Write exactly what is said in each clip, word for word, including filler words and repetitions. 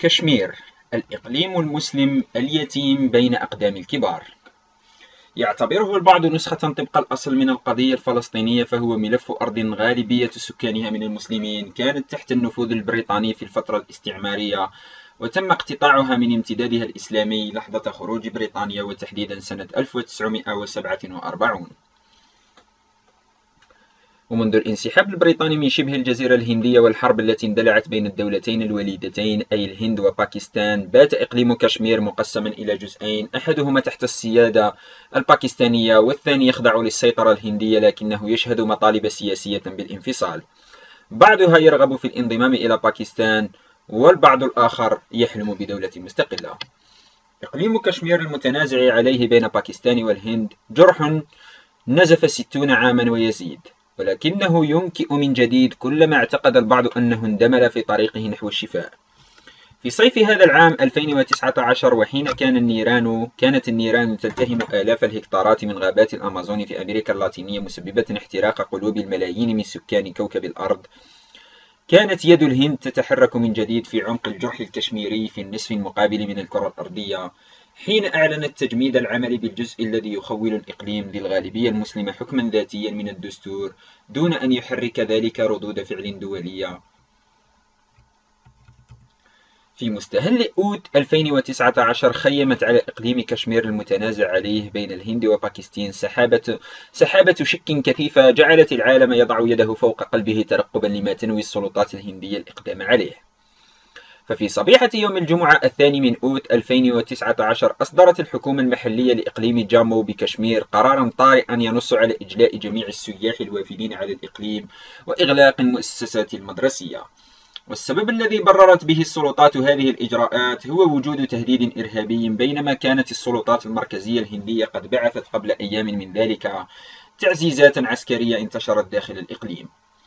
كشمير، الإقليم المسلم اليتيم بين أقدام الكبار. يعتبره البعض نسخة طبق الأصل من القضية الفلسطينية، فهو ملف أرض غالبية سكانها من المسلمين كانت تحت النفوذ البريطاني في الفترة الاستعمارية، وتم اقتطاعها من امتدادها الإسلامي لحظة خروج بريطانيا، وتحديدا سنة ألف وتسعمائة وسبعة وأربعين. ومنذ الانسحاب البريطاني من شبه الجزيرة الهندية والحرب التي اندلعت بين الدولتين الوليدتين أي الهند وباكستان، بات إقليم كشمير مقسما إلى جزئين، أحدهما تحت السيادة الباكستانية والثاني يخضع للسيطرة الهندية، لكنه يشهد مطالب سياسية بالانفصال. بعضها يرغب في الانضمام إلى باكستان، والبعض الآخر يحلم بدولة مستقلة. إقليم كشمير المتنازع عليه بين باكستان والهند جرح نزف ستون عاما ويزيد، ولكنه ينكئ من جديد كلما اعتقد البعض أنه اندمل في طريقه نحو الشفاء. في صيف هذا العام ألفين وتسعة عشر، وحين كان النيران كانت النيران تلتهم آلاف الهكتارات من غابات الأمازون في أمريكا اللاتينية، مسببة احتراق قلوب الملايين من سكان كوكب الأرض، كانت يد الهند تتحرك من جديد في عمق الجرح الكشميري في النصف المقابل من الكرة الأرضية، حين أعلنت تجميد العمل بالجزء الذي يخول الإقليم للغالبية المسلمة حكما ذاتيا من الدستور، دون أن يحرك ذلك ردود فعل دولية. في مستهل أوت ألفين وتسعة عشر، خيمت على إقليم كشمير المتنازع عليه بين الهند وباكستان سحابة, سحابة شك كثيفة جعلت العالم يضع يده فوق قلبه ترقبا لما تنوي السلطات الهندية الإقدام عليه. ففي صبيحة يوم الجمعة الثاني من أوت ألفين وتسعة عشر، أصدرت الحكومة المحلية لإقليم جامو بكشمير قرارا طارئا ينص على إجلاء جميع السياح الوافدين على الإقليم وإغلاق المؤسسات المدرسية. والسبب الذي بررت به السلطات هذه الإجراءات هو وجود تهديد إرهابي، بينما كانت السلطات المركزية الهندية قد بعثت قبل أيام من ذلك تعزيزات عسكرية انتشرت داخل الإقليم.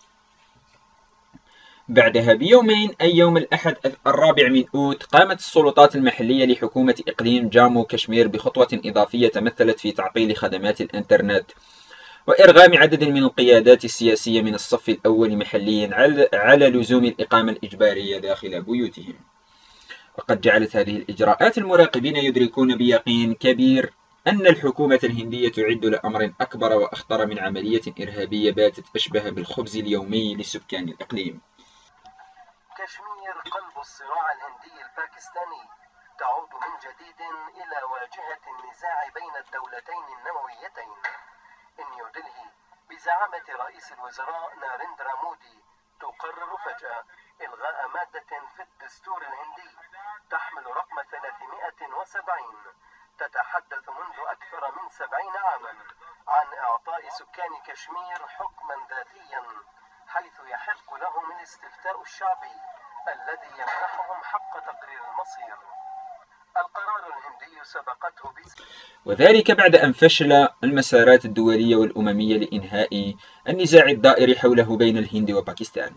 بعدها بيومين، أي يوم الأحد الرابع من أوت، قامت السلطات المحلية لحكومة إقليم جامو كشمير بخطوة إضافية تمثلت في تعطيل خدمات الإنترنت وإرغام عدد من القيادات السياسية من الصف الأول محليا على لزوم الإقامة الإجبارية داخل بيوتهم. وقد جعلت هذه الإجراءات المراقبين يدركون بيقين كبير أن الحكومة الهندية تعد لأمر أكبر وأخطر من عملية إرهابية باتت أشبه بالخبز اليومي لسكان الإقليم. كشمير قلب الصراع الهندي الباكستاني، تعود من جديد إلى واجهة النزاع بين الدولتين النوويتين. نيودلهي بزعامة رئيس الوزراء ناريندرا مودي تقرر فجأة إلغاء مادة في الدستور الهندي تحمل رقم ثلاثمائة وسبعين تتحدث منذ أكثر من سبعين عاما عن إعطاء سكان كشمير حكما ذاتيا، حيث يحق لهم الاستفتاء الشعبي الذي يمنحهم حق تقرير المصير. القرار الهندي سبقته بس وذلك بعد أن فشل المسارات الدولية والأممية لإنهاء النزاع الدائر حوله بين الهند وباكستان.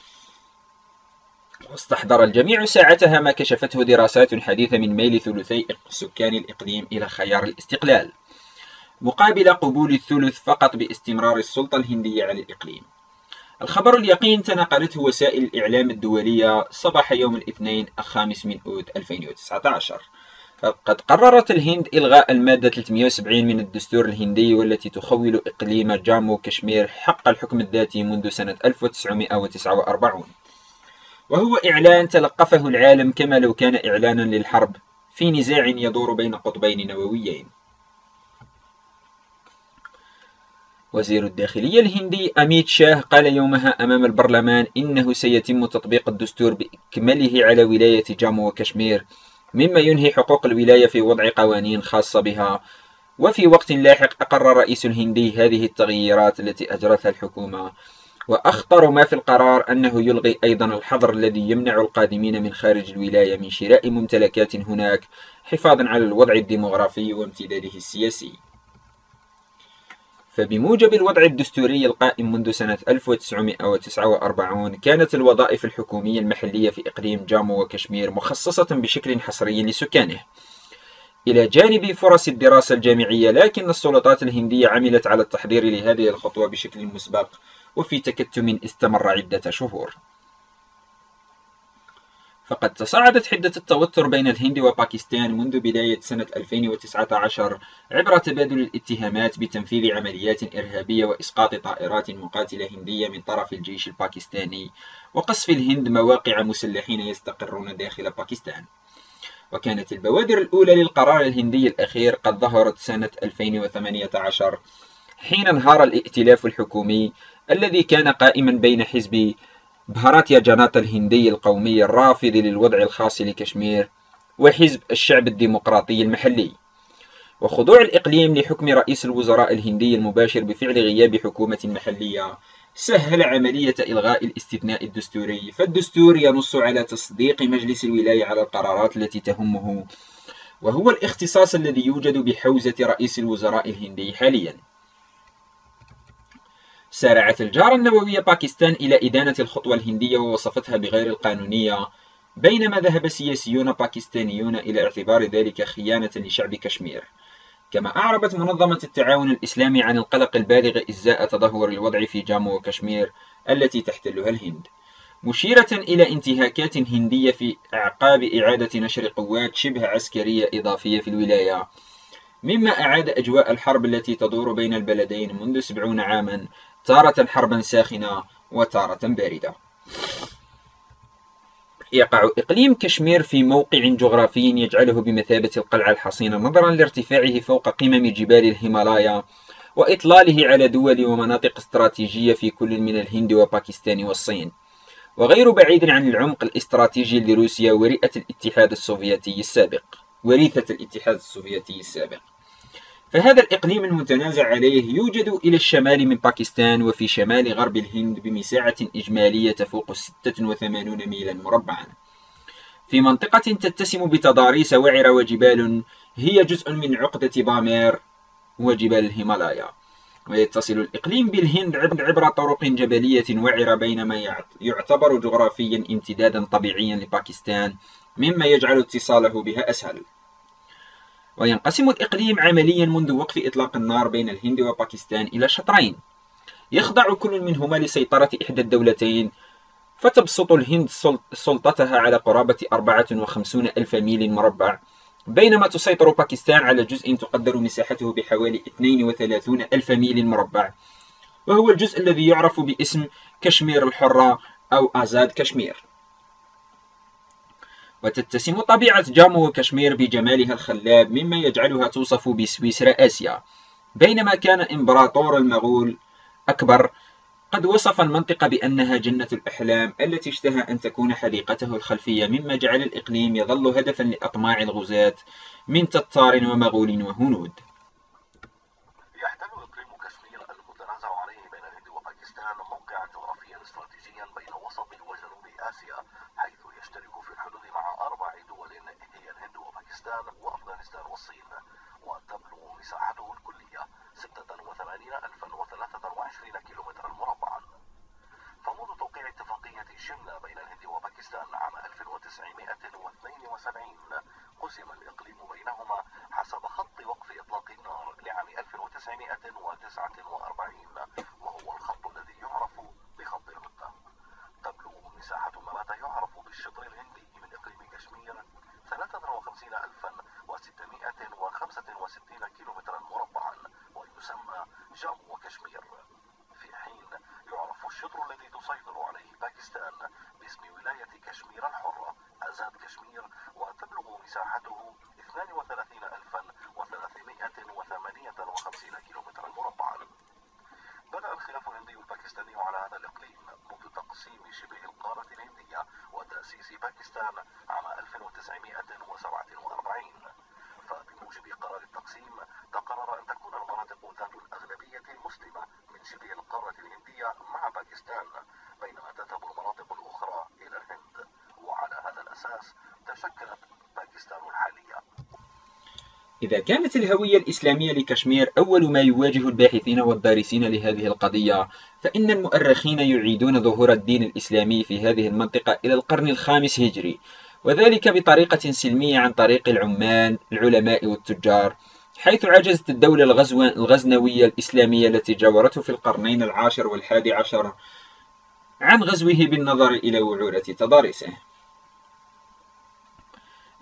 واستحضر الجميع ساعتها ما كشفته دراسات حديثة من ميل ثلثي سكان الإقليم إلى خيار الاستقلال، مقابل قبول الثلث فقط باستمرار السلطة الهندية على الإقليم. الخبر اليقين تناقلته وسائل الإعلام الدولية صباح يوم الاثنين الخامس من أوت ألفين وتسعة عشر. قد قررت الهند إلغاء المادة ثلاثمائة وسبعين من الدستور الهندي، والتي تخول إقليم جامو كشمير حق الحكم الذاتي منذ سنة ألف وتسعمائة وتسعة وأربعين، وهو إعلان تلقفه العالم كما لو كان إعلانا للحرب في نزاع يدور بين قطبين نوويين. وزير الداخلية الهندي أميت شاه قال يومها أمام البرلمان إنه سيتم تطبيق الدستور بإكمله على ولاية جامو وكشمير، مما ينهي حقوق الولاية في وضع قوانين خاصة بها. وفي وقت لاحق أقر رئيس الهندي هذه التغييرات التي أجرتها الحكومة، وأخطر ما في القرار أنه يلغي أيضا الحظر الذي يمنع القادمين من خارج الولاية من شراء ممتلكات هناك، حفاظا على الوضع الديمغرافي وامتداده السياسي. فبموجب الوضع الدستوري القائم منذ سنة ألف وتسعمائة وتسعة وأربعين، كانت الوظائف الحكومية المحلية في إقليم جامو وكشمير مخصصة بشكل حصري لسكانه، إلى جانب فرص الدراسة الجامعية. لكن السلطات الهندية عملت على التحضير لهذه الخطوة بشكل مسبق وفي تكتم استمر عدة شهور. فقد تصاعدت حدة التوتر بين الهند وباكستان منذ بداية سنة ألفين وتسعة عشر عبر تبادل الاتهامات بتنفيذ عمليات إرهابية وإسقاط طائرات مقاتلة هندية من طرف الجيش الباكستاني وقصف الهند مواقع مسلحين يستقرون داخل باكستان. وكانت البوادر الأولى للقرار الهندي الأخير قد ظهرت سنة ألفين وثمانية عشر حين انهار الائتلاف الحكومي الذي كان قائما بين حزب بهاراتيا جناتا الهندي القومي الرافض للوضع الخاص لكشمير وحزب الشعب الديمقراطي المحلي. وخضوع الإقليم لحكم رئيس الوزراء الهندي المباشر بفعل غياب حكومة محلية سهل عملية إلغاء الاستثناء الدستوري، فالدستور ينص على تصديق مجلس الولاية على القرارات التي تهمه، وهو الاختصاص الذي يوجد بحوزة رئيس الوزراء الهندي حاليا. سارعت الجارة النووية باكستان إلى إدانة الخطوة الهندية ووصفتها بغير القانونية، بينما ذهب سياسيون باكستانيون إلى اعتبار ذلك خيانة لشعب كشمير. كما أعربت منظمة التعاون الإسلامي عن القلق البالغ إزاء تدهور الوضع في جامو وكشمير التي تحتلها الهند، مشيرة إلى انتهاكات هندية في أعقاب إعادة نشر قوات شبه عسكرية إضافية في الولاية، مما أعاد أجواء الحرب التي تدور بين البلدين منذ سبعون عاما، تارة حربا ساخنة وتارة باردة. يقع إقليم كشمير في موقع جغرافي يجعله بمثابة القلعة الحصينة نظرا لارتفاعه فوق قمم جبال الهيمالايا وإطلاله على دول ومناطق استراتيجية في كل من الهند وباكستان والصين، وغير بعيد عن العمق الاستراتيجي لروسيا ورئة الاتحاد السوفيتي السابق وريثة الاتحاد السوفيتي السابق. فهذا الإقليم المتنازع عليه يوجد إلى الشمال من باكستان وفي شمال غرب الهند بمساحة إجمالية تفوق ستة وثمانين ميلا مربعا، في منطقة تتسم بتضاريس وعرة وجبال هي جزء من عقدة بامير وجبال الهيمالايا. ويتصل الإقليم بالهند عبر طرق جبلية وعرة، بينما يعتبر جغرافيا امتدادا طبيعيا لباكستان مما يجعل اتصاله بها أسهل. وينقسم الإقليم عمليا منذ وقف إطلاق النار بين الهند وباكستان إلى شطرين يخضع كل منهما لسيطرة إحدى الدولتين، فتبسط الهند سلطتها على قرابة أربعة وخمسين ألف ميل مربع، بينما تسيطر باكستان على جزء تقدر مساحته بحوالي اثنين وثلاثين ألف ميل مربع، وهو الجزء الذي يعرف باسم كشمير الحرة أو آزاد كشمير. وتتسم طبيعة جامو وكشمير بجمالها الخلاب مما يجعلها توصف بسويسرا آسيا، بينما كان إمبراطور المغول أكبر قد وصف المنطقة بأنها جنة الأحلام التي اشتهى أن تكون حديقته الخلفية، مما جعل الإقليم يظل هدفا لأطماع الغزاة من تتار ومغول وهنود. يحتل إقليم كشمير المتنازع عليه بين الهند وباكستان موقعا جغرافيا استراتيجيا بين وسط وجنوب آسيا، حيث يشترك في الحدود مع أربع دول هي الهند وباكستان وأفغانستان والصين، وتبلغ مساحته الكلية ستة وثمانين ألفا وثلاثة وعشرين كيلومترا مربعا. فمنذ توقيع اتفاقية شملة بين الهند وباكستان عام ألف وتسعمائة واثنين وسبعين قسم الإقليم بينهما حسب خط وقف إطلاق النار لعام ألف وتسعمائة وتسعة وأربعين، وهو الخط الذي يعرف بخط الهدنة. تبلغ مساحة ما يعرف بالشطر الهندي من إقليم كشمير ثلاثة وخمسين ألفا وستمائة وخمسة وستين كيلومترا مربعا، ويسمى جامو وكشمير، في حين يعرف الشطر الذي تسيطر عليه باكستان باسم ولاية كشمير الحرة آزاد كشمير، وتبلغ مساحته اثنين وثلاثين ألفا وثلاثمائة وثمانية وخمسين كيلومترا مربعا. بدأ الخلاف الهندي الباكستاني على هذا الإقليم منذ تقسيم شبه القارة الهندية وتأسيس باكستان عام ألف وتسعمائة وسبعة وأربعين، فبموجب قرار التقسيم تقرر أن تكون المناطق ذات الأغلبية المسلمة من شبه القارة الهندية مع باكستان، بينما تذهب المناطق الأخرى إلى الهند، وعلى هذا الأساس تشكلت باكستان الحالية. إذا كانت الهوية الإسلامية لكشمير أول ما يواجه الباحثين والدارسين لهذه القضية، فإن المؤرخين يعيدون ظهور الدين الإسلامي في هذه المنطقة إلى القرن الخامس هجري، وذلك بطريقة سلمية عن طريق العمال العلماء والتجار، حيث عجزت الدولة الغزنوية الإسلامية التي جاورته في القرنين العاشر والحادي عشر عن غزوه بالنظر إلى وعورة تضاريسه.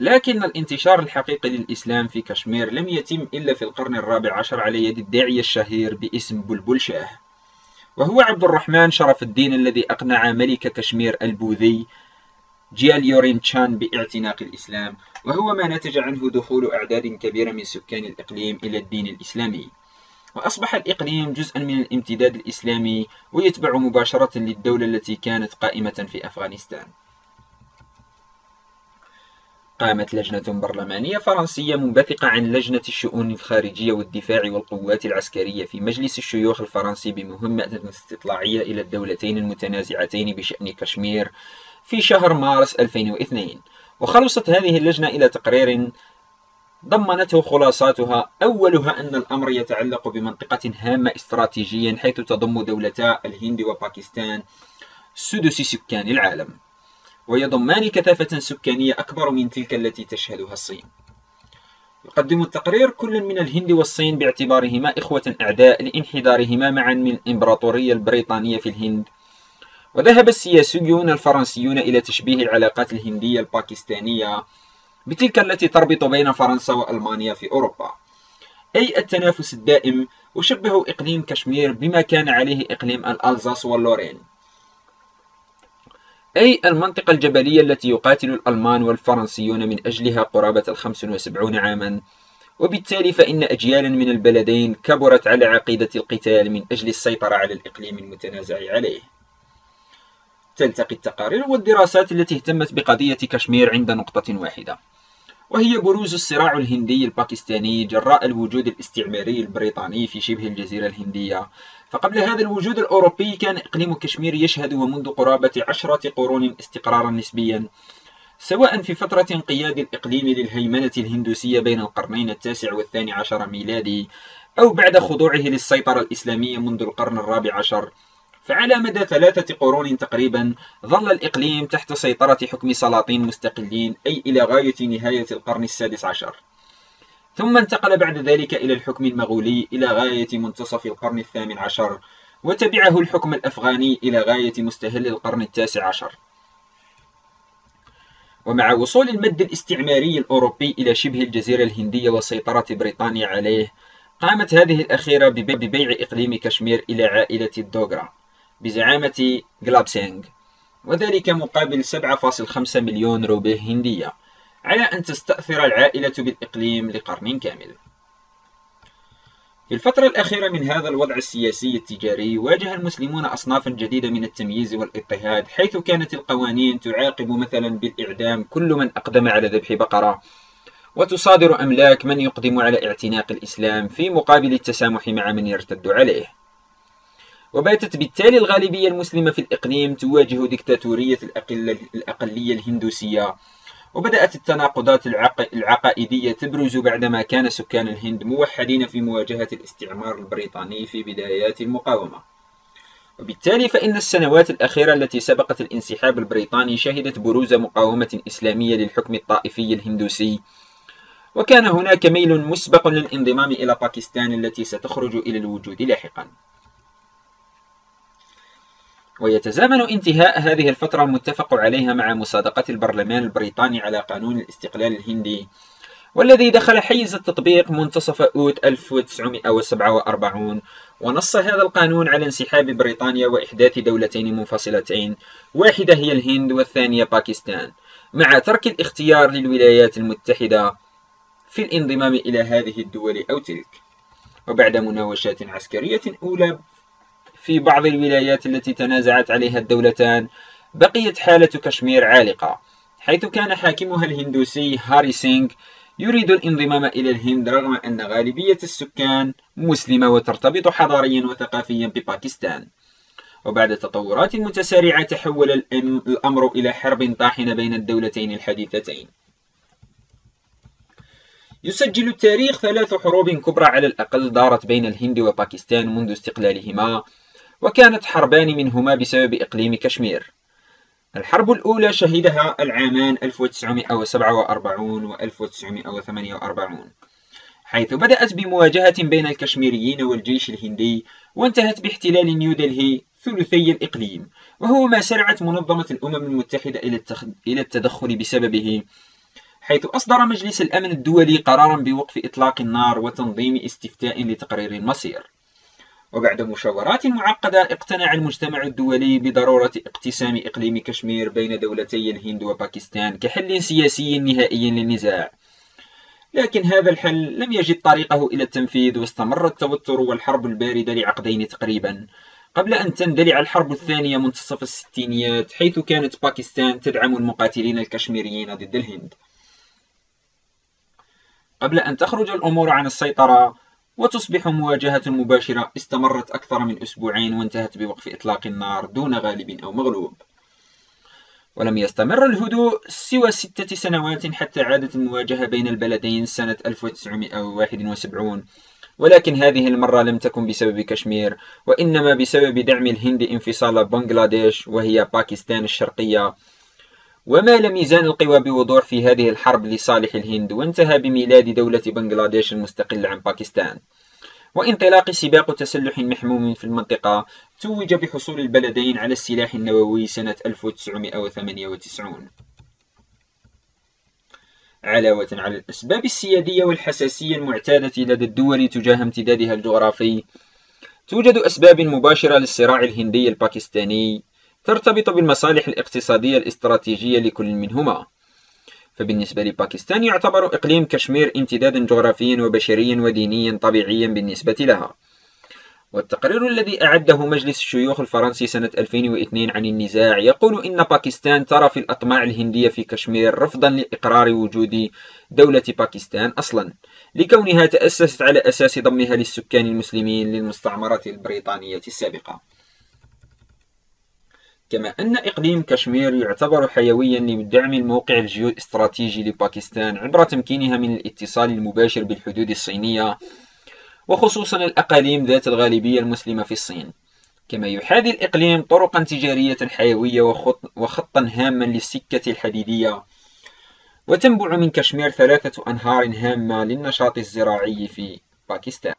لكن الانتشار الحقيقي للإسلام في كشمير لم يتم إلا في القرن الرابع عشر على يد الداعية الشهير باسم بلبل شاه، وهو عبد الرحمن شرف الدين الذي أقنع ملك كشمير البوذي جياليورين تشان باعتناق الإسلام، وهو ما نتج عنه دخول أعداد كبيرة من سكان الإقليم إلى الدين الإسلامي، وأصبح الإقليم جزءا من الامتداد الإسلامي ويتبع مباشرة للدولة التي كانت قائمة في أفغانستان. قامت لجنة برلمانية فرنسية منبثقة عن لجنة الشؤون الخارجية والدفاع والقوات العسكرية في مجلس الشيوخ الفرنسي بمهمة استطلاعية إلى الدولتين المتنازعتين بشأن كشمير في شهر مارس ألفين واثنين، وخلصت هذه اللجنة إلى تقرير ضمنته خلاصاتها أولها أن الأمر يتعلق بمنطقة هامة استراتيجيا حيث تضم دولتا الهند وباكستان سدس سكان العالم، ويضمان كثافة سكانية أكبر من تلك التي تشهدها الصين. يقدم التقرير كل من الهند والصين باعتبارهما إخوة أعداء لانحدارهما معا من الإمبراطورية البريطانية في الهند، وذهب السياسيون الفرنسيون إلى تشبيه العلاقات الهندية الباكستانية بتلك التي تربط بين فرنسا وألمانيا في أوروبا، أي التنافس الدائم، وشبهوا إقليم كشمير بما كان عليه إقليم الألزاس واللورين، أي المنطقة الجبلية التي يقاتل الألمان والفرنسيون من أجلها قرابة الخمس وسبعين عاما، وبالتالي فإن أجيالا من البلدين كبرت على عقيدة القتال من أجل السيطرة على الإقليم المتنازع عليه. تلتقي التقارير والدراسات التي اهتمت بقضية كشمير عند نقطة واحدة، وهي بروز الصراع الهندي الباكستاني جراء الوجود الاستعماري البريطاني في شبه الجزيرة الهندية. فقبل هذا الوجود الأوروبي كان إقليم كشمير يشهد ومنذ قرابة عشرة قرون استقرارا نسبيا، سواء في فترة انقياد الإقليم للهيمنة الهندوسية بين القرنين التاسع والثاني عشر ميلادي، أو بعد خضوعه للسيطرة الإسلامية منذ القرن الرابع عشر. فعلى مدى ثلاثة قرون تقريبا ظل الإقليم تحت سيطرة حكم سلاطين مستقلين، أي إلى غاية نهاية القرن السادس عشر، ثم انتقل بعد ذلك إلى الحكم المغولي إلى غاية منتصف القرن الثامن عشر، وتبعه الحكم الأفغاني إلى غاية مستهل القرن التاسع عشر. ومع وصول المد الاستعماري الأوروبي إلى شبه الجزيرة الهندية وسيطرة بريطانيا عليه، قامت هذه الأخيرة ببيع إقليم كشمير إلى عائلة الدوغرا بزعامة غلابسينغ، وذلك مقابل سبعة فاصلة خمسة مليون روبيه هندية، على أن تستأثر العائلة بالإقليم لقرن كامل. في الفترة الأخيرة من هذا الوضع السياسي التجاري، واجه المسلمون أصنافا جديدة من التمييز والاضطهاد، حيث كانت القوانين تعاقب مثلا بالإعدام كل من أقدم على ذبح بقرة، وتصادر أملاك من يقدم على اعتناق الإسلام في مقابل التسامح مع من يرتد عليه. وباتت بالتالي الغالبية المسلمة في الإقليم تواجه ديكتاتورية الأقلية الهندوسية، وبدأت التناقضات العقائدية تبرز بعدما كان سكان الهند موحدين في مواجهة الاستعمار البريطاني في بدايات المقاومة. وبالتالي فإن السنوات الأخيرة التي سبقت الانسحاب البريطاني شهدت بروز مقاومة إسلامية للحكم الطائفي الهندوسي، وكان هناك ميل مسبق للانضمام إلى باكستان التي ستخرج إلى الوجود لاحقا. ويتزامن انتهاء هذه الفترة المتفق عليها مع مصادقة البرلمان البريطاني على قانون الاستقلال الهندي، والذي دخل حيز التطبيق منتصف أوت ألف وتسعمئة وسبعة وأربعين، ونص هذا القانون على انسحاب بريطانيا وإحداث دولتين منفصلتين، واحدة هي الهند والثانية باكستان، مع ترك الاختيار للولايات المتحدة في الانضمام إلى هذه الدول أو تلك. وبعد مناوشات عسكرية أولى في بعض الولايات التي تنازعت عليها الدولتان، بقيت حالة كشمير عالقة، حيث كان حاكمها الهندوسي هاري سينغ يريد الانضمام إلى الهند رغم أن غالبية السكان مسلمة وترتبط حضاريا وثقافيا بباكستان. وبعد تطورات متسارعة تحول الأمر إلى حرب طاحنة بين الدولتين الحديثتين. يسجل التاريخ ثلاث حروب كبرى على الأقل دارت بين الهند وباكستان منذ استقلالهما، وكانت حربان منهما بسبب إقليم كشمير. الحرب الأولى شهدها العامان ألف وتسعمئة وسبعة وأربعين و ألف وتسعمئة وثمانية وأربعين، حيث بدأت بمواجهة بين الكشميريين والجيش الهندي، وانتهت باحتلال نيودلهي ثلثي الإقليم، وهو ما سرعت منظمة الأمم المتحدة إلى التدخل بسببه، حيث أصدر مجلس الأمن الدولي قرارا بوقف إطلاق النار وتنظيم استفتاء لتقرير المصير. وبعد مشاورات معقدة اقتنع المجتمع الدولي بضرورة اقتسام إقليم كشمير بين دولتي الهند وباكستان كحل سياسي نهائي للنزاع، لكن هذا الحل لم يجد طريقه إلى التنفيذ، واستمر التوتر والحرب الباردة لعقدين تقريبا قبل أن تندلع الحرب الثانية منتصف الستينيات، حيث كانت باكستان تدعم المقاتلين الكشميريين ضد الهند. قبل أن تخرج الأمور عن السيطرة وتصبح مواجهة مباشرة استمرت أكثر من أسبوعين وانتهت بوقف إطلاق النار دون غالب أو مغلوب. ولم يستمر الهدوء سوى ستة سنوات حتى عادت المواجهة بين البلدين سنة ألف وتسعمائة وواحد وسبعين، ولكن هذه المرة لم تكن بسبب كشمير، وإنما بسبب دعم الهند انفصال بنغلاديش وهي باكستان الشرقية. ومال ميزان القوى بوضوح في هذه الحرب لصالح الهند، وانتهى بميلاد دولة بنغلاديش المستقلة عن باكستان وانطلاق سباق تسلح محموم في المنطقة توج بحصول البلدين على السلاح النووي سنة ألف وتسعمائة وثمانية وتسعين. علاوة على الأسباب السيادية والحساسية المعتادة لدى الدول تجاه امتدادها الجغرافي، توجد أسباب مباشرة للصراع الهندي الباكستاني ترتبط بالمصالح الاقتصادية الاستراتيجية لكل منهما. فبالنسبة لباكستان يعتبر إقليم كشمير امتدادا جغرافيا وبشريا ودينيا طبيعيا بالنسبة لها. والتقرير الذي أعده مجلس الشيوخ الفرنسي سنة ألفين واثنين عن النزاع يقول إن باكستان ترى في الأطماع الهندية في كشمير رفضا لإقرار وجود دولة باكستان أصلا، لكونها تأسست على أساس ضمها للسكان المسلمين للمستعمرة البريطانية السابقة. كما أن إقليم كشمير يعتبر حيويا لدعم الموقع الجيو-استراتيجي لباكستان عبر تمكينها من الاتصال المباشر بالحدود الصينية، وخصوصا الأقاليم ذات الغالبية المسلمة في الصين. كما يحاذي الإقليم طرقا تجارية حيوية وخط وخطا هاما للسكة الحديدية، وتنبع من كشمير ثلاثة أنهار هامة للنشاط الزراعي في باكستان.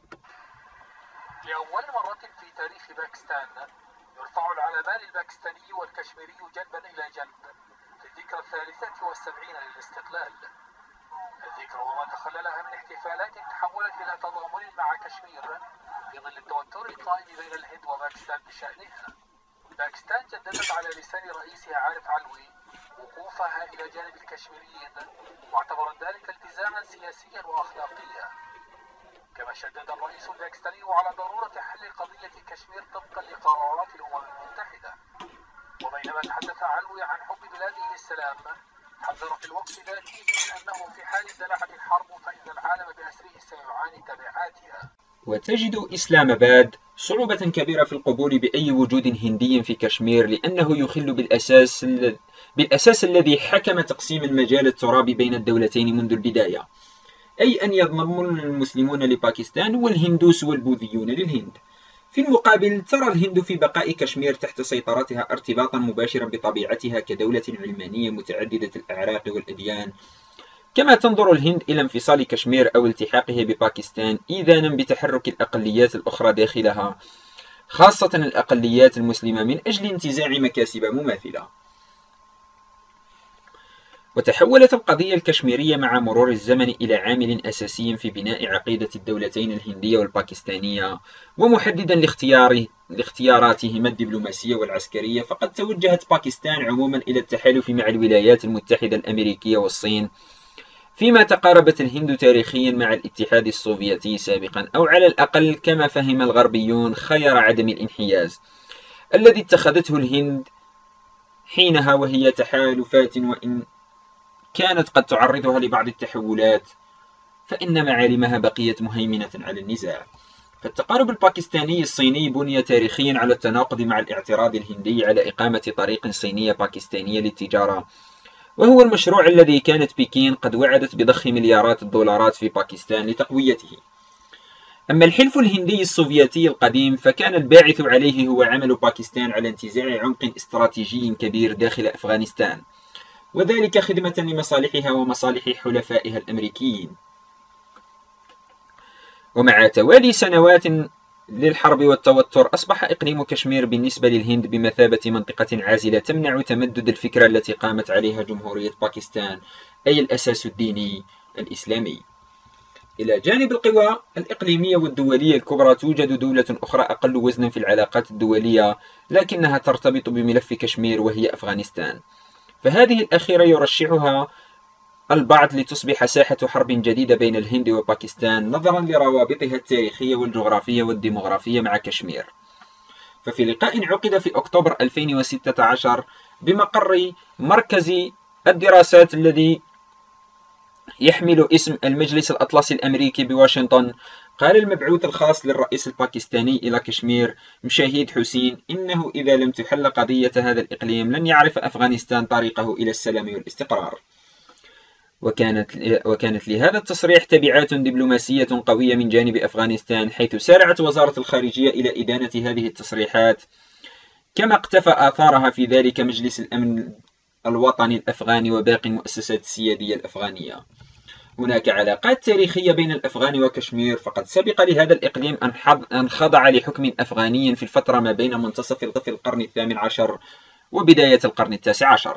لأول مرة في تاريخ باكستان يرفع العلمان الباكستاني والكشميري جنبا إلى جنب في الذكرى الثالثة والسبعين للاستقلال. الذكرى وما تخللها من احتفالات تحولت إلى تضامن مع كشمير في ظل التوتر القائم بين الهند وباكستان بشأنها. باكستان جددت على لسان رئيسها عارف علوي وقوفها إلى جانب الكشميريين، واعتبرت ذلك التزاما سياسيا وأخلاقيا. كما شدد الرئيس الباكستاني على ضرورة حل قضية كشمير طبقا لقرارات الأمم المتحدة. وبينما تحدث علوي عن حب بلاده للسلام، حذر في الوقت ذاته من أنه في حال اندلعت الحرب فإن العالم بأسره سيعاني تبعاتها. وتجد إسلام آباد صعوبة كبيرة في القبول بأي وجود هندي في كشمير، لأنه يخل بالأساس, بالأساس الذي حكم تقسيم المجال الترابي بين الدولتين منذ البداية، أي أن ينضم المسلمون لباكستان والهندوس والبوذيون للهند. في المقابل ترى الهند في بقاء كشمير تحت سيطرتها ارتباطا مباشرا بطبيعتها كدولة علمانية متعددة الأعراق والأديان. كما تنظر الهند إلى انفصال كشمير أو التحاقه بباكستان إذانا بتحرك الأقليات الأخرى داخلها، خاصة الأقليات المسلمة، من أجل انتزاع مكاسب مماثلة. وتحولت القضية الكشميرية مع مرور الزمن إلى عامل أساسي في بناء عقيدة الدولتين الهندية والباكستانية ومحددا لاختيار لاختياراتهما الدبلوماسية والعسكرية. فقد توجهت باكستان عموما إلى التحالف مع الولايات المتحدة الأمريكية والصين، فيما تقاربت الهند تاريخيا مع الاتحاد السوفيتي سابقا، أو على الأقل كما فهم الغربيون خيار عدم الانحياز الذي اتخذته الهند حينها، وهي تحالفات وإن كانت قد تعرضها لبعض التحولات فإن معالمها بقيت مهيمنة على النزاع. فالتقارب الباكستاني الصيني بني تاريخيا على التناقض مع الاعتراض الهندي على إقامة طريق صينية باكستانية للتجارة، وهو المشروع الذي كانت بكين قد وعدت بضخ مليارات الدولارات في باكستان لتقويته. أما الحلف الهندي السوفيتي القديم فكان الباعث عليه هو عمل باكستان على انتزاع عمق استراتيجي كبير داخل أفغانستان، وذلك خدمة لمصالحها ومصالح حلفائها الأمريكيين. ومع توالي سنوات للحرب والتوتر أصبح إقليم كشمير بالنسبة للهند بمثابة منطقة عازلة تمنع تمدد الفكرة التي قامت عليها جمهورية باكستان أي الأساس الديني الإسلامي. إلى جانب القوى الإقليمية والدولية الكبرى، توجد دولة أخرى أقل وزنا في العلاقات الدولية لكنها ترتبط بملف كشمير، وهي أفغانستان. فهذه الأخيرة يرشحها البعض لتصبح ساحة حرب جديدة بين الهند وباكستان نظرا لروابطها التاريخية والجغرافية والديمغرافية مع كشمير. ففي لقاء عقد في أكتوبر ألفين وستة عشر بمقر مركز الدراسات الذي يحمل اسم المجلس الأطلسي الأمريكي بواشنطن، قال المبعوث الخاص للرئيس الباكستاني إلى كشمير مشاهيد حسين إنه إذا لم تحل قضية هذا الإقليم لن يعرف أفغانستان طريقه إلى السلام والاستقرار. وكانت وكانت لهذا التصريح تبعات دبلوماسية قوية من جانب أفغانستان، حيث سارعت وزارة الخارجية إلى إدانة هذه التصريحات، كما اقتفى آثارها في ذلك مجلس الأمن الوطني الأفغاني وباقي المؤسسات السيادية الأفغانية. هناك علاقات تاريخية بين الأفغان وكشمير، فقد سبق لهذا الإقليم أن خضع لحكم أفغاني في الفترة ما بين منتصف القرن الثامن عشر وبداية القرن التاسع عشر.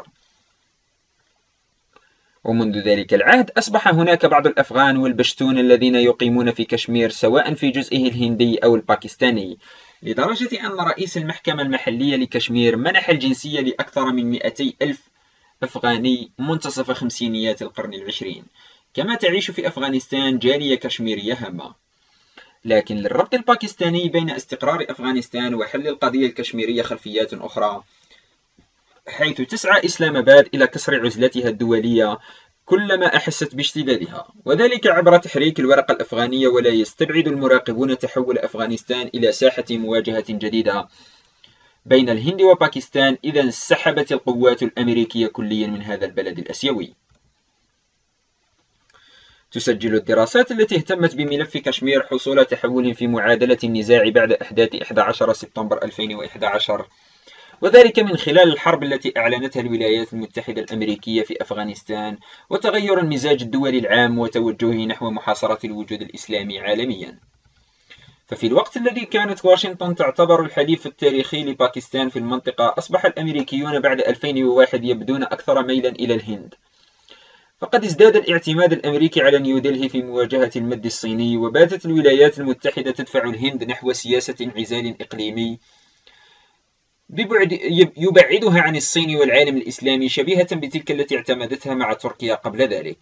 ومنذ ذلك العهد أصبح هناك بعض الأفغان والبشتون الذين يقيمون في كشمير سواء في جزئه الهندي أو الباكستاني، لدرجة أن رئيس المحكمة المحلية لكشمير منح الجنسية لأكثر من مئتي ألف أفغاني منتصف خمسينيات القرن العشرين. كما تعيش في أفغانستان جالية كشميرية هامة. لكن للربط الباكستاني بين استقرار أفغانستان وحل القضية الكشميرية خلفيات أخرى، حيث تسعى إسلام آباد إلى كسر عزلتها الدولية كلما أحست باشتدادها، وذلك عبر تحريك الورقة الأفغانية. ولا يستبعد المراقبون تحول أفغانستان إلى ساحة مواجهة جديدة بين الهند وباكستان إذا انسحبت القوات الأمريكية كليا من هذا البلد الأسيوي. تسجل الدراسات التي اهتمت بملف كشمير حصول تحول في معادلة النزاع بعد أحداث أحد عشر سبتمبر ألفين وأحد عشر، وذلك من خلال الحرب التي أعلنتها الولايات المتحدة الأمريكية في أفغانستان، وتغير المزاج الدولي العام وتوجهه نحو محاصرة الوجود الإسلامي عالميا. ففي الوقت الذي كانت واشنطن تعتبر الحليف التاريخي لباكستان في المنطقة، أصبح الأمريكيون بعد ألفين وواحد يبدون أكثر ميلا إلى الهند. فقد ازداد الاعتماد الأمريكي على نيودلهي في مواجهة المد الصيني، وباتت الولايات المتحدة تدفع الهند نحو سياسة انعزال إقليمي ببعد يبعدها عن الصين والعالم الإسلامي، شبيهة بتلك التي اعتمدتها مع تركيا قبل ذلك.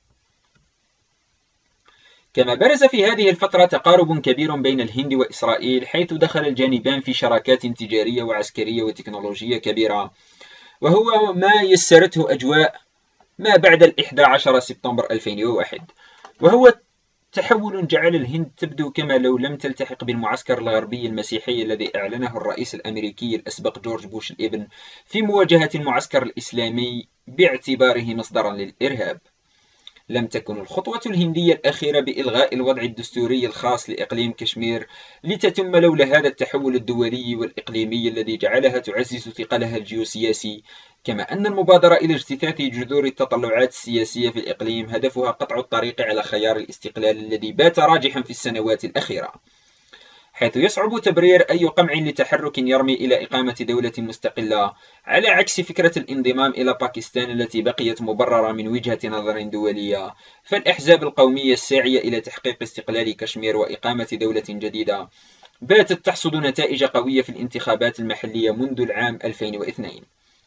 كما برز في هذه الفترة تقارب كبير بين الهند وإسرائيل، حيث دخل الجانبان في شراكات تجارية وعسكرية وتكنولوجية كبيرة، وهو ما يسرته أجواء ما بعد الإحدى عشر سبتمبر ألفين وواحد، وهو تحول جعل الهند تبدو كما لو لم تلتحق بالمعسكر الغربي المسيحي الذي أعلنه الرئيس الأمريكي الأسبق جورج بوش الابن في مواجهة المعسكر الإسلامي باعتباره مصدرا للإرهاب. لم تكن الخطوة الهندية الأخيرة بإلغاء الوضع الدستوري الخاص لإقليم كشمير لتتم لولا هذا التحول الدولي والإقليمي الذي جعلها تعزز ثقلها الجيوسياسي، كما أن المبادرة إلى اجتثاث جذور التطلعات السياسية في الإقليم هدفها قطع الطريق على خيار الاستقلال الذي بات راجحا في السنوات الأخيرة، حيث يصعب تبرير أي قمع لتحرك يرمي إلى إقامة دولة مستقلة، على عكس فكرة الانضمام إلى باكستان التي بقيت مبررة من وجهة نظر دولية. فالأحزاب القومية الساعية إلى تحقيق استقلال كشمير وإقامة دولة جديدة باتت تحصد نتائج قوية في الانتخابات المحلية منذ العام ألفين واثنين،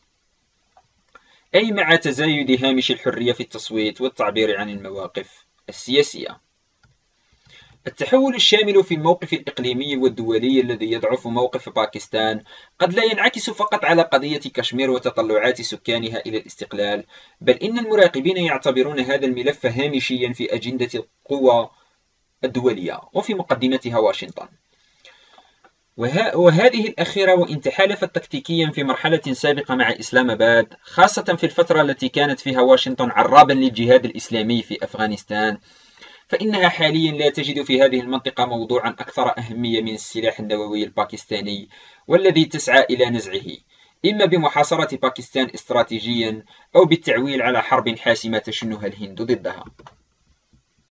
أي مع تزايد هامش الحرية في التصويت والتعبير عن المواقف السياسية. التحول الشامل في الموقف الإقليمي والدولي الذي يضعف موقف باكستان قد لا ينعكس فقط على قضية كشمير وتطلعات سكانها إلى الاستقلال، بل إن المراقبين يعتبرون هذا الملف هامشيا في أجندة القوى الدولية وفي مقدمتها واشنطن. وهذه الأخيرة وإن تحالفت تكتيكيا في مرحلة سابقة مع إسلام آباد، خاصة في الفترة التي كانت فيها واشنطن عرابا للجهاد الإسلامي في أفغانستان، فإنها حاليا لا تجد في هذه المنطقة موضوعا أكثر أهمية من السلاح النووي الباكستاني والذي تسعى إلى نزعه، إما بمحاصرة باكستان استراتيجيا أو بالتعويل على حرب حاسمة تشنها الهند ضدها.